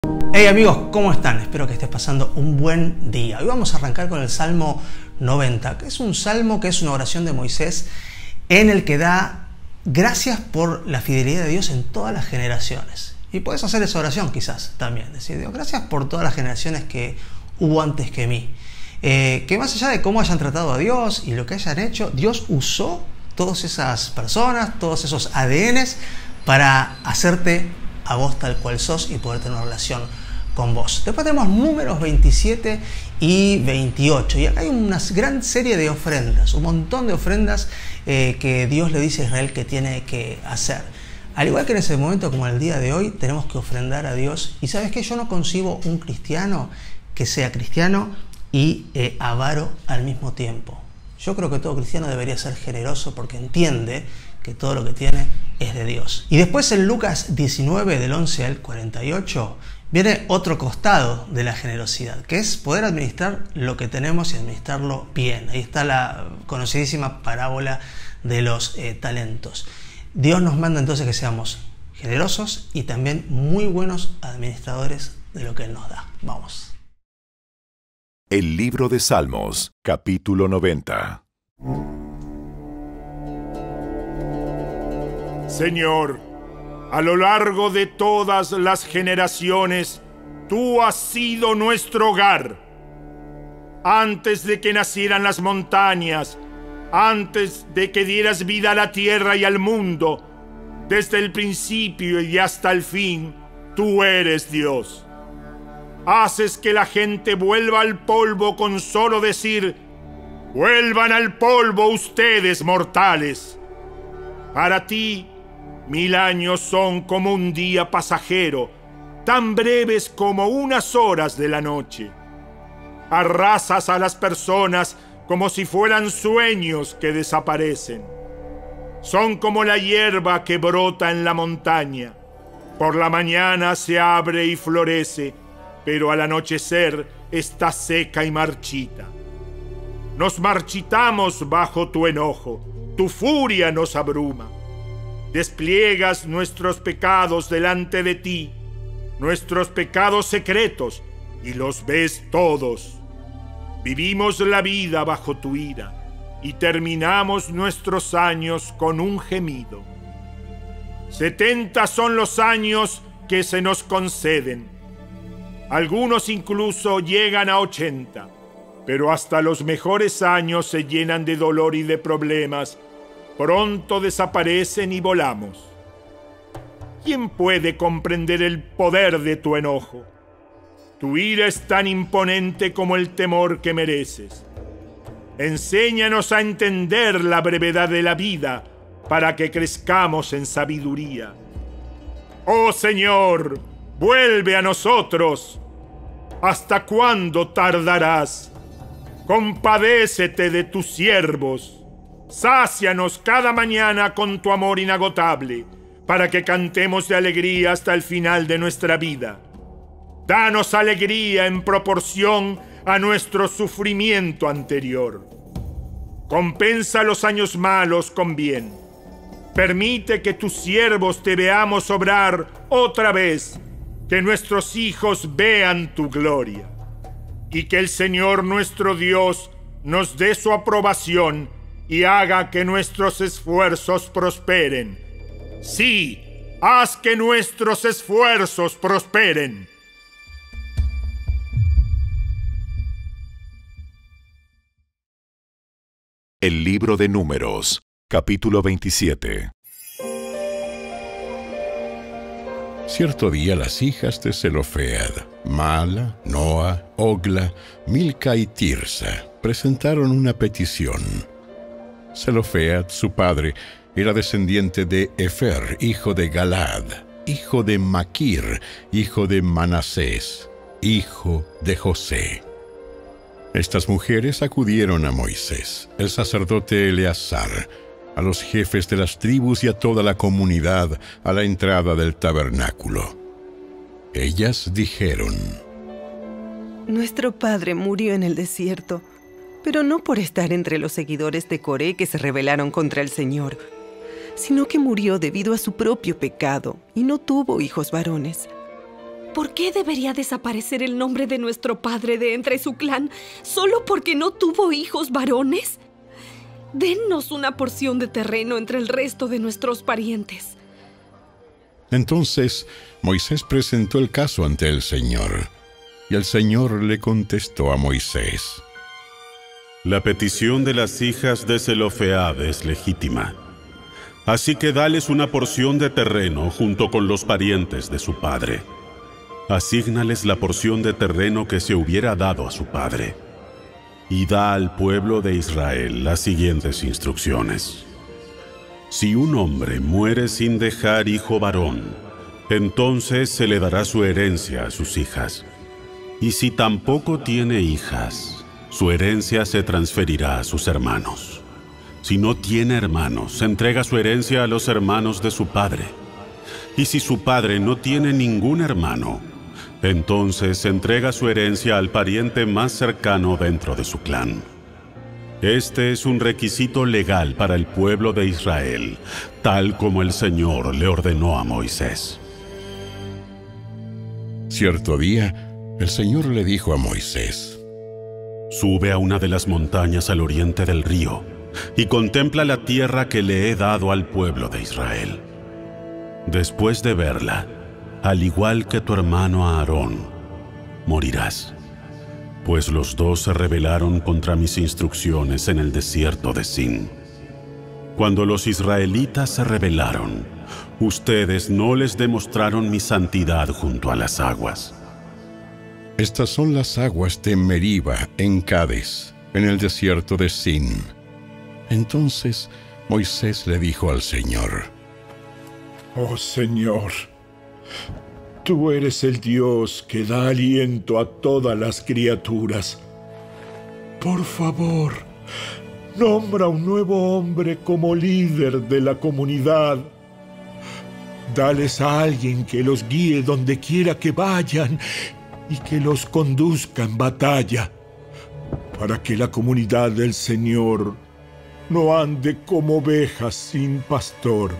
Hey amigos, ¿cómo están? Espero que estés pasando un buen día. Hoy vamos a arrancar con el Salmo 90, que es un salmo que es una oración de Moisés en el que da gracias por la fidelidad de Dios en todas las generaciones. Y puedes hacer esa oración quizás también, decir, Dios, gracias por todas las generaciones que hubo antes que mí. Que más allá de cómo hayan tratado a Dios y lo que hayan hecho, Dios usó todas esas personas, todos esos ADNs para hacerte a vos tal cual sos y poder tener una relación con vos. Después tenemos números 27 y 28 y acá hay una gran serie de ofrendas, un montón de ofrendas que Dios le dice a Israel que tiene que hacer. Al igual que en ese momento como en el día de hoy tenemos que ofrendar a Dios. Y ¿sabes qué? Yo no concibo un cristiano que sea cristiano y avaro al mismo tiempo. Yo creo que todo cristiano debería ser generoso porque entiende que todo lo que tiene es de Dios. Y después en Lucas 19 del 11 al 48 viene otro costado de la generosidad, que es poder administrar lo que tenemos y administrarlo bien. Ahí está la conocidísima parábola de los talentos. Dios nos manda entonces que seamos generosos y también muy buenos administradores de lo que Él nos da. Vamos. El libro de Salmos, capítulo 90. Señor, a lo largo de todas las generaciones, tú has sido nuestro hogar. Antes de que nacieran las montañas, antes de que dieras vida a la tierra y al mundo, desde el principio y hasta el fin, tú eres Dios. Haces que la gente vuelva al polvo con solo decir: vuelvan al polvo ustedes, mortales. Para ti, 1000 años son como un día pasajero, tan breves como unas horas de la noche. Arrasas a las personas como si fueran sueños que desaparecen. Son como la hierba que brota en la montaña. Por la mañana se abre y florece, pero al anochecer está seca y marchita. Nos marchitamos bajo tu enojo, tu furia nos abruma. Despliegas nuestros pecados delante de ti, nuestros pecados secretos, y los ves todos. Vivimos la vida bajo tu ira, y terminamos nuestros años con un gemido. 70 son los años que se nos conceden. Algunos incluso llegan a 80, pero hasta los mejores años se llenan de dolor y de problemas. Pronto desaparecen y volamos. ¿Quién puede comprender el poder de tu enojo? Tu ira es tan imponente como el temor que mereces. Enséñanos a entender la brevedad de la vida para que crezcamos en sabiduría. Oh Señor, vuelve a nosotros. ¿Hasta cuándo tardarás? Compadécete de tus siervos. Sácianos cada mañana con tu amor inagotable, para que cantemos de alegría hasta el final de nuestra vida. Danos alegría en proporción a nuestro sufrimiento anterior. Compensa los años malos con bien. Permite que tus siervos te veamos obrar otra vez, que nuestros hijos vean tu gloria, y que el Señor nuestro Dios nos dé su aprobación y haga que nuestros esfuerzos prosperen. Sí, haz que nuestros esfuerzos prosperen. El libro de Números, capítulo 27. Cierto día las hijas de Zelofead, Mala, Noa, Ogla, Milca y Tirsa, presentaron una petición. Zelofead, su padre, era descendiente de Efer, hijo de Galad, hijo de Maquir, hijo de Manasés, hijo de José. Estas mujeres acudieron a Moisés, el sacerdote Eleazar, a los jefes de las tribus y a toda la comunidad a la entrada del tabernáculo. Ellas dijeron: Nuestro padre murió en el desierto, pero no por estar entre los seguidores de Coré que se rebelaron contra el Señor, sino que murió debido a su propio pecado y no tuvo hijos varones. ¿Por qué debería desaparecer el nombre de nuestro padre de entre su clan solo porque no tuvo hijos varones? Dennos una porción de terreno entre el resto de nuestros parientes. Entonces Moisés presentó el caso ante el Señor, y el Señor le contestó a Moisés: La petición de las hijas de Zelofead es legítima. Así que dales una porción de terreno junto con los parientes de su padre. Asígnales la porción de terreno que se hubiera dado a su padre. Y da al pueblo de Israel las siguientes instrucciones. Si un hombre muere sin dejar hijo varón, entonces se le dará su herencia a sus hijas. Y si tampoco tiene hijas, su herencia se transferirá a sus hermanos. Si no tiene hermanos, entrega su herencia a los hermanos de su padre. Y si su padre no tiene ningún hermano, entonces entrega su herencia al pariente más cercano dentro de su clan. Este es un requisito legal para el pueblo de Israel, tal como el Señor le ordenó a Moisés. Cierto día, el Señor le dijo a Moisés: Sube a una de las montañas al oriente del río y contempla la tierra que le he dado al pueblo de Israel. Después de verla, al igual que tu hermano Aarón, morirás, pues los dos se rebelaron contra mis instrucciones en el desierto de Sin. Cuando los israelitas se rebelaron, ustedes no les demostraron mi santidad junto a las aguas. Estas son las aguas de Meriba en Cades, en el desierto de Sin. Entonces Moisés le dijo al Señor: Oh Señor, tú eres el Dios que da aliento a todas las criaturas. Por favor, nombra un nuevo hombre como líder de la comunidad. Dales a alguien que los guíe donde quiera que vayan y que los conduzca en batalla, para que la comunidad del Señor no ande como ovejas sin pastor.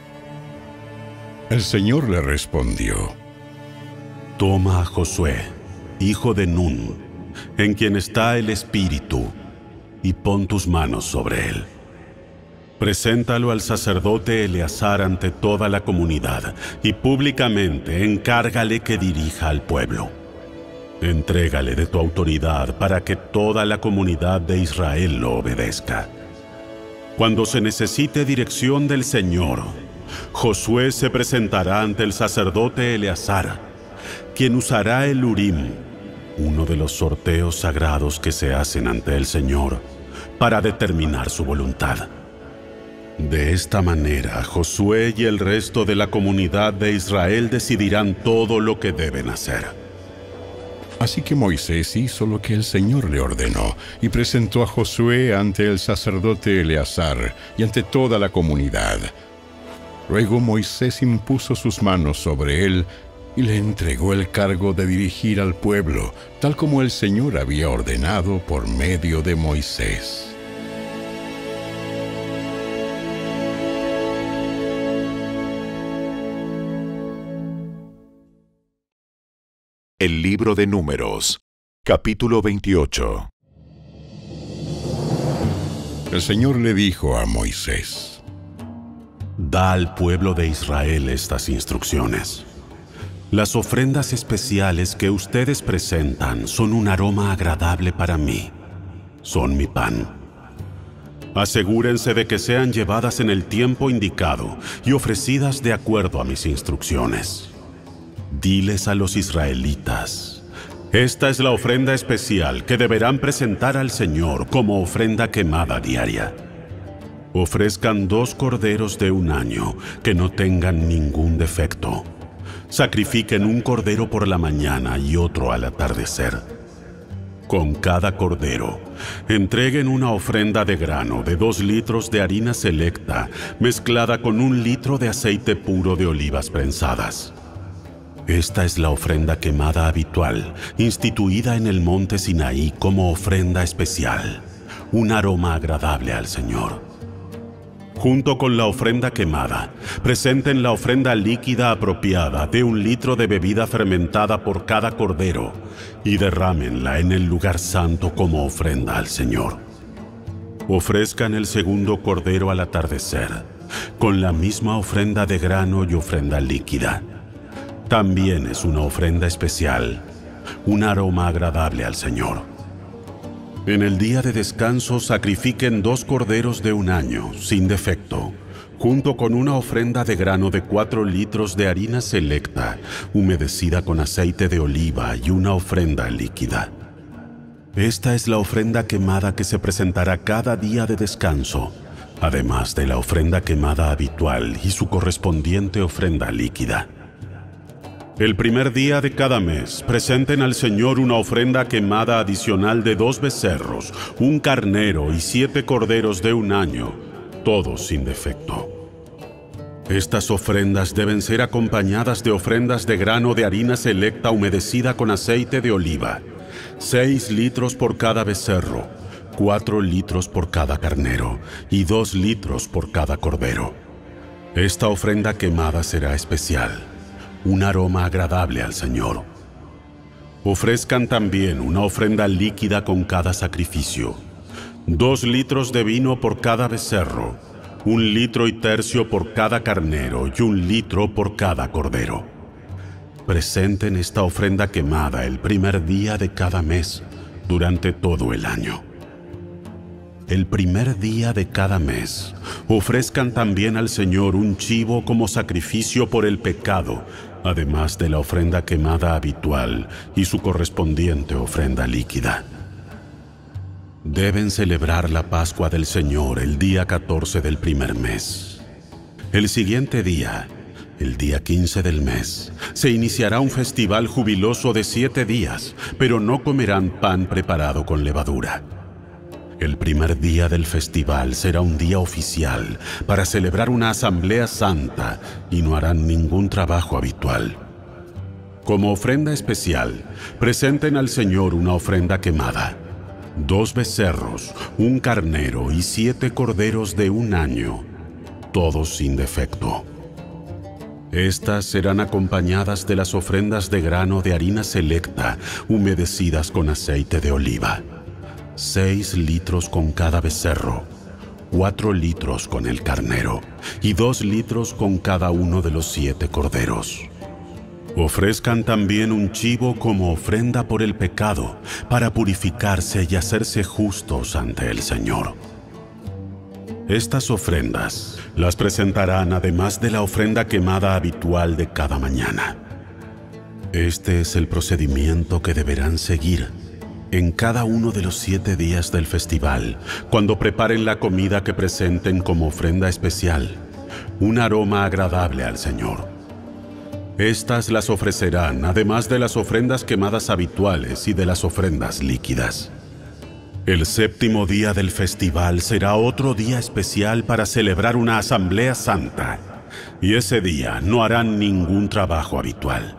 El Señor le respondió: Toma a Josué, hijo de Nun, en quien está el Espíritu, y pon tus manos sobre él. Preséntalo al sacerdote Eleazar ante toda la comunidad, y públicamente encárgale que dirija al pueblo. Entrégale de tu autoridad para que toda la comunidad de Israel lo obedezca. Cuando se necesite dirección del Señor, Josué se presentará ante el sacerdote Eleazar, quien usará el Urim, uno de los sorteos sagrados que se hacen ante el Señor, para determinar su voluntad. De esta manera, Josué y el resto de la comunidad de Israel decidirán todo lo que deben hacer. Así que Moisés hizo lo que el Señor le ordenó y presentó a Josué ante el sacerdote Eleazar y ante toda la comunidad. Luego Moisés impuso sus manos sobre él y le entregó el cargo de dirigir al pueblo, tal como el Señor había ordenado por medio de Moisés. El libro de Números, capítulo 28. El Señor le dijo a Moisés: Da al pueblo de Israel estas instrucciones. Las ofrendas especiales que ustedes presentan son un aroma agradable para mí. Son mi pan. Asegúrense de que sean llevadas en el tiempo indicado y ofrecidas de acuerdo a mis instrucciones. Diles a los israelitas: esta es la ofrenda especial que deberán presentar al Señor como ofrenda quemada diaria. Ofrezcan 2 corderos de 1 año que no tengan ningún defecto. Sacrifiquen un cordero por la mañana y otro al atardecer. Con cada cordero, entreguen una ofrenda de grano de 2 litros de harina selecta mezclada con 1 litro de aceite puro de olivas prensadas. Esta es la ofrenda quemada habitual, instituida en el monte Sinaí como ofrenda especial, un aroma agradable al Señor. Junto con la ofrenda quemada, presenten la ofrenda líquida apropiada de 1 litro de bebida fermentada por cada cordero y derrámenla en el lugar santo como ofrenda al Señor. Ofrezcan el segundo cordero al atardecer, con la misma ofrenda de grano y ofrenda líquida. También es una ofrenda especial, un aroma agradable al Señor. En el día de descanso sacrifiquen 2 corderos de 1 año, sin defecto, junto con una ofrenda de grano de 4 litros de harina selecta, humedecida con aceite de oliva y una ofrenda líquida. Esta es la ofrenda quemada que se presentará cada día de descanso, además de la ofrenda quemada habitual y su correspondiente ofrenda líquida. El primer día de cada mes, presenten al Señor una ofrenda quemada adicional de 2 becerros, 1 carnero y 7 corderos de 1 año, todos sin defecto. Estas ofrendas deben ser acompañadas de ofrendas de grano de harina selecta humedecida con aceite de oliva, 6 litros por cada becerro, 4 litros por cada carnero y 2 litros por cada cordero. Esta ofrenda quemada será especial, un aroma agradable al Señor. Ofrezcan también una ofrenda líquida con cada sacrificio, 2 litros de vino por cada becerro, 1 litro y tercio por cada carnero y 1 litro por cada cordero. Presenten esta ofrenda quemada el primer día de cada mes, durante todo el año. El primer día de cada mes, ofrezcan también al Señor un chivo como sacrificio por el pecado, además de la ofrenda quemada habitual y su correspondiente ofrenda líquida. Deben celebrar la Pascua del Señor el día 14 del primer mes. El siguiente día, el día 15 del mes, se iniciará un festival jubiloso de 7 días, pero no comerán pan preparado con levadura. El primer día del festival será un día oficial para celebrar una asamblea santa y no harán ningún trabajo habitual. Como ofrenda especial, presenten al Señor una ofrenda quemada, 2 becerros, 1 carnero y 7 corderos de 1 año, todos sin defecto. Estas serán acompañadas de las ofrendas de grano de harina selecta, humedecidas con aceite de oliva. 6 litros con cada becerro, 4 litros con el carnero y 2 litros con cada uno de los 7 corderos. Ofrezcan también un chivo como ofrenda por el pecado, para purificarse y hacerse justos ante el Señor. Estas ofrendas las presentarán además de la ofrenda quemada habitual de cada mañana. Este es el procedimiento que deberán seguir en cada uno de los 7 días del festival, cuando preparen la comida que presenten como ofrenda especial, un aroma agradable al Señor. Estas las ofrecerán además de las ofrendas quemadas habituales y de las ofrendas líquidas. El 7º día del festival será otro día especial para celebrar una asamblea santa, y ese día no harán ningún trabajo habitual.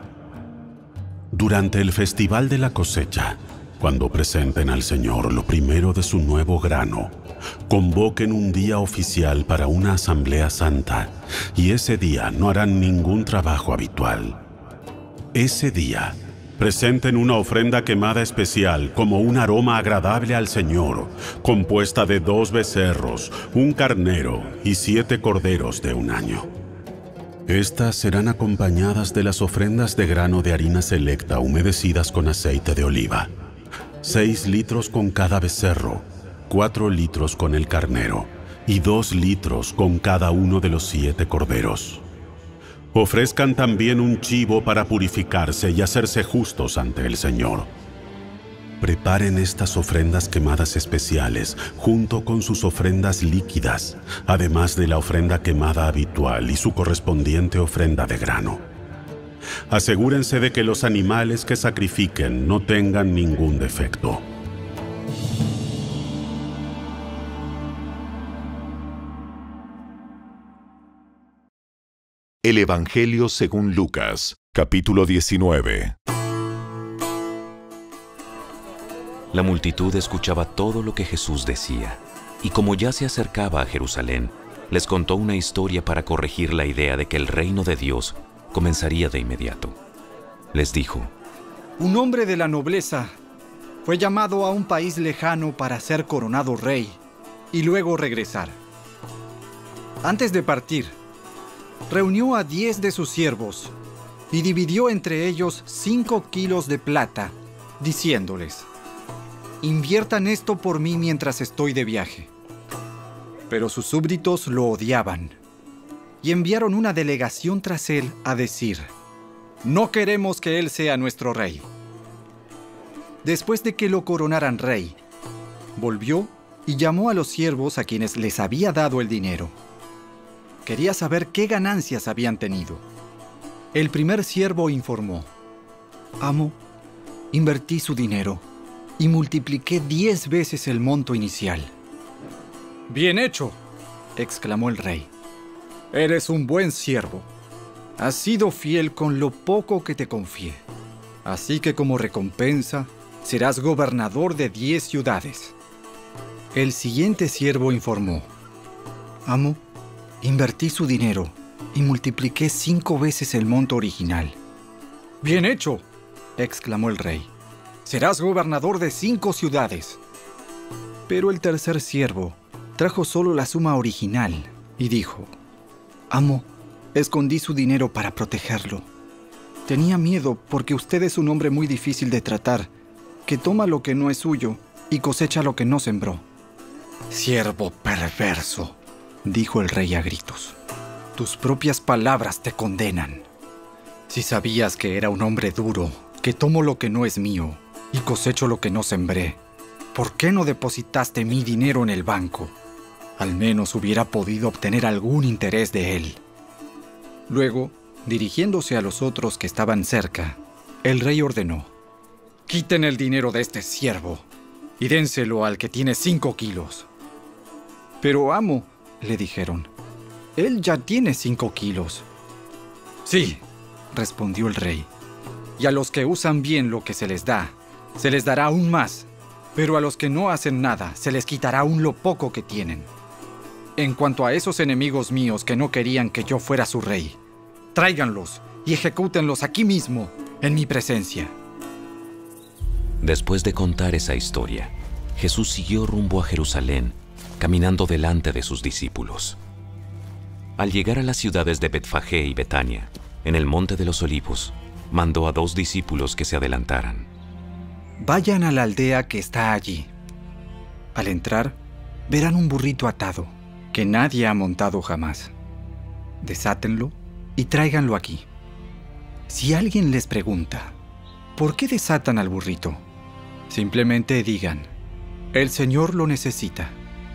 Durante el festival de la cosecha, cuando presenten al Señor lo primero de su nuevo grano, convoquen un día oficial para una asamblea santa, y ese día no harán ningún trabajo habitual. Ese día, presenten una ofrenda quemada especial como un aroma agradable al Señor, compuesta de 2 becerros, 1 carnero y 7 corderos de 1 año. Estas serán acompañadas de las ofrendas de grano de harina selecta humedecidas con aceite de oliva. 6 litros con cada becerro, 4 litros con el carnero y 2 litros con cada uno de los 7 corderos. Ofrezcan también un chivo para purificarse y hacerse justos ante el Señor. Preparen estas ofrendas quemadas especiales junto con sus ofrendas líquidas, además de la ofrenda quemada habitual y su correspondiente ofrenda de grano. Asegúrense de que los animales que sacrifiquen no tengan ningún defecto. El Evangelio según Lucas, capítulo 19. La multitud escuchaba todo lo que Jesús decía, y como ya se acercaba a Jerusalén, les contó una historia para corregir la idea de que el reino de Dios comenzaría de inmediato. Les dijo: un hombre de la nobleza fue llamado a un país lejano para ser coronado rey y luego regresar. Antes de partir, reunió a 10 de sus siervos y dividió entre ellos 5 kilos de plata, diciéndoles: inviertan esto por mí mientras estoy de viaje. Pero sus súbditos lo odiaban y enviaron una delegación tras él a decir: no queremos que él sea nuestro rey. Después de que lo coronaran rey, volvió y llamó a los siervos a quienes les había dado el dinero. Quería saber qué ganancias habían tenido. El primer siervo informó: amo, invertí su dinero y multipliqué 10 veces el monto inicial. Bien hecho, exclamó el rey. Eres un buen siervo. Has sido fiel con lo poco que te confié. Así que como recompensa, serás gobernador de 10 ciudades. El siguiente siervo informó: amo, invertí su dinero y multipliqué 5 veces el monto original. Bien hecho, exclamó el rey. Serás gobernador de 5 ciudades. Pero el tercer siervo trajo solo la suma original y dijo: amo, escondí su dinero para protegerlo. Tenía miedo porque usted es un hombre muy difícil de tratar, que toma lo que no es suyo y cosecha lo que no sembró. Siervo perverso, dijo el rey a gritos. Tus propias palabras te condenan. Si sabías que era un hombre duro, que tomo lo que no es mío y cosecho lo que no sembré, ¿por qué no depositaste mi dinero en el banco? Al menos hubiera podido obtener algún interés de él. Luego, dirigiéndose a los otros que estaban cerca, el rey ordenó: quiten el dinero de este siervo y dénselo al que tiene 5 kilos. Pero amo, le dijeron, él ya tiene 5 kilos. Sí, respondió el rey, y a los que usan bien lo que se les dará aún más, pero a los que no hacen nada, se les quitará aún lo poco que tienen. En cuanto a esos enemigos míos que no querían que yo fuera su rey, tráiganlos y ejecútenlos aquí mismo, en mi presencia. Después de contar esa historia, Jesús siguió rumbo a Jerusalén, caminando delante de sus discípulos. Al llegar a las ciudades de Betfagé y Betania, en el Monte de los Olivos, mandó a 2 discípulos que se adelantaran. Vayan a la aldea que está allí. Al entrar, verán un burrito atado, que nadie ha montado jamás. Desátenlo y tráiganlo aquí. Si alguien les pregunta: ¿por qué desatan al burrito?, simplemente digan: el Señor lo necesita.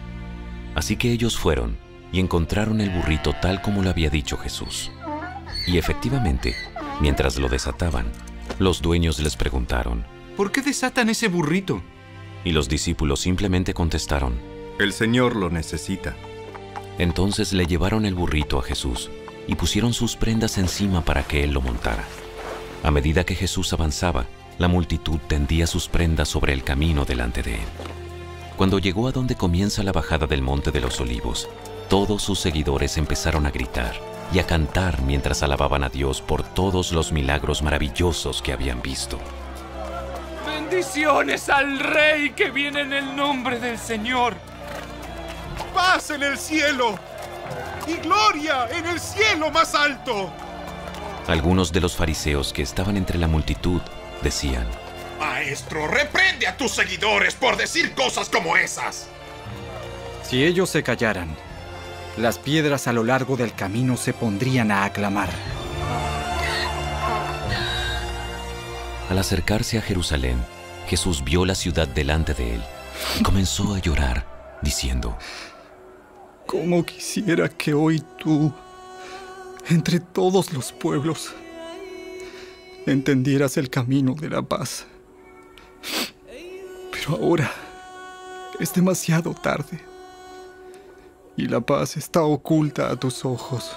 Así que ellos fueron y encontraron el burrito tal como lo había dicho Jesús. Y efectivamente, mientras lo desataban, los dueños les preguntaron: ¿por qué desatan ese burrito? Y los discípulos simplemente contestaron: el Señor lo necesita. Entonces le llevaron el burrito a Jesús y pusieron sus prendas encima para que él lo montara. A medida que Jesús avanzaba, la multitud tendía sus prendas sobre el camino delante de él. Cuando llegó a donde comienza la bajada del Monte de los Olivos, todos sus seguidores empezaron a gritar y a cantar mientras alababan a Dios por todos los milagros maravillosos que habían visto. ¡Bendiciones al Rey que viene en el nombre del Señor! ¡Paz en el cielo! ¡Y gloria en el cielo más alto! Algunos de los fariseos que estaban entre la multitud decían: Maestro, reprende a tus seguidores por decir cosas como esas. Si ellos se callaran, las piedras a lo largo del camino se pondrían a aclamar. Al acercarse a Jerusalén, Jesús vio la ciudad delante de él y comenzó a llorar, diciendo: ¿cómo quisiera que hoy tú, entre todos los pueblos, entendieras el camino de la paz? Pero ahora es demasiado tarde y la paz está oculta a tus ojos.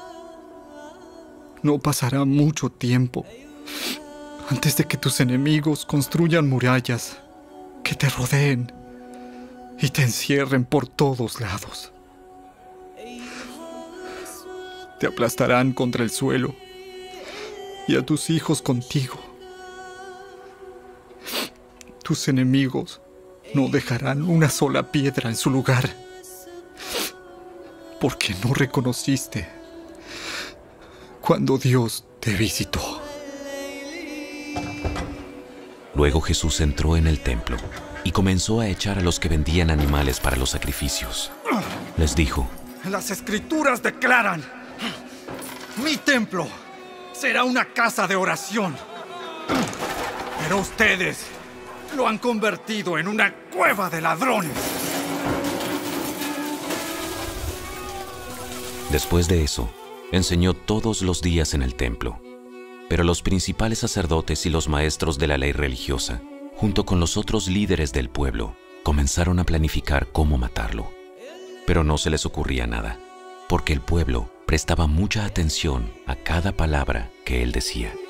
No pasará mucho tiempo antes de que tus enemigos construyan murallas que te rodeen y te encierren por todos lados. te aplastarán contra el suelo y a tus hijos contigo. Tus enemigos no dejarán una sola piedra en su lugar, porque no reconociste cuando Dios te visitó. Luego Jesús entró en el templo y comenzó a echar a los que vendían animales para los sacrificios. Les dijo: Las Escrituras declaran: mi templo será una casa de oración. Pero ustedes lo han convertido en una cueva de ladrones. Después de eso, enseñó todos los días en el templo. Pero los principales sacerdotes y los maestros de la ley religiosa, junto con los otros líderes del pueblo, comenzaron a planificar cómo matarlo. Pero no se les ocurría nada, porque el pueblo prestaba mucha atención a cada palabra que él decía.